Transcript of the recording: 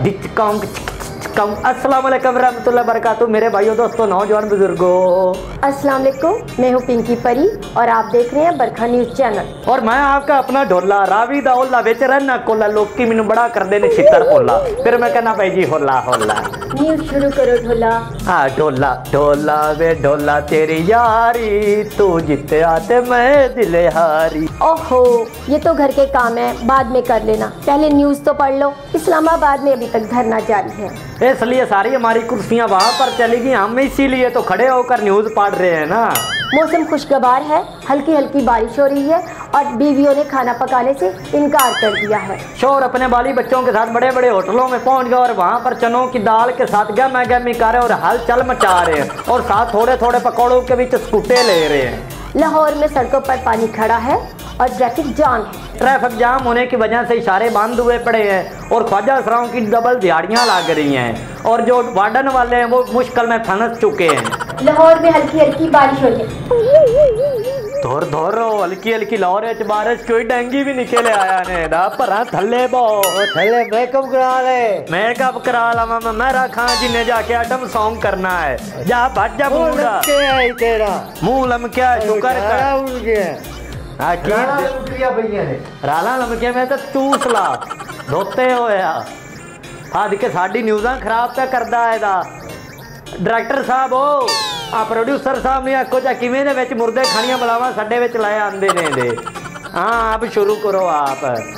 अस्सलाम वालेकुम रहमतुल्लाहि व बरकातुहू। मेरे भाइयों दोस्तों नौजवान बुजुर्गों, अस्सलाम वालेकुम। मैं हूँ पिंकी परी और आप देख रहे हैं बरखा न्यूज चैनल। और मैं आपका अपना ढोला रावी दा ओला विच रहना कोला। लोग की मैनू बड़ा करदे ने छितर पोला, फिर मैं कहना भाई जी होला होला। न्यूज शुरू करो ढोला। हाँ ढोला ढोला वे ढोला तेरी यारी, तू जीते आते मैं दिले हारी। ओहो, ये तो घर के काम है, बाद में कर लेना, पहले न्यूज तो पढ़ लो। इस्लामाबाद में अभी तक धरना जारी है, इसलिए सारी हमारी कुर्सियां वहां पर चलेगी, हम इसीलिए तो खड़े होकर न्यूज पढ़ रहे हैं ना। मौसम खुशगवार है, हल्की हल्की बारिश हो रही है और बीवियों ने खाना पकाने से इनकार कर दिया है। शोर अपने बाली बच्चों के साथ बड़े बड़े होटलों में पहुंच गए और वहां पर चनों की दाल के साथ गहमा गहमी कर रहे और हलचल मचा रहे हैं और साथ थोड़े थोड़े पकौड़ों के बीच स्कूटे ले रहे हैं। लाहौर में सड़कों पर पानी खड़ा है और ट्रैफिक जाम है। ट्रैफिक जाम होने की वजह से इशारे बंद हुए पड़े हैं और ख्वाजा असराओं की डबल दिहाड़ियां लग रही हैं और जो वार्डन वाले हैं वो मुश्किल में फंस चुके हैं। लाहौर में हल्की हल्की बारिश हो रही। धोर धोर हल्की हल्की लाहौर बारिश कोई डेंगी भी निकले आया ने दा भरा थल्ले बहुत थल्ले मेकअप करा ले। मेकअप करा लावा मेरा खां जी ने जाके आइटम सॉन्ग करना है। जा भट जा मुंडा तेरा मुंह लमकिया शुक्र कर। राला लमके में तो चूस ला धोते होया हद के साडी न्यूज़ां खराब पे करदा है दा। डायरेक्टर साहब हो आ प्रोड्यूसर साहब ने आखो जा किवें दे विच मुर्दे खानियां बलावां साडे विच लाए आंदे ने दे। हाँ अब शुरू करो आप।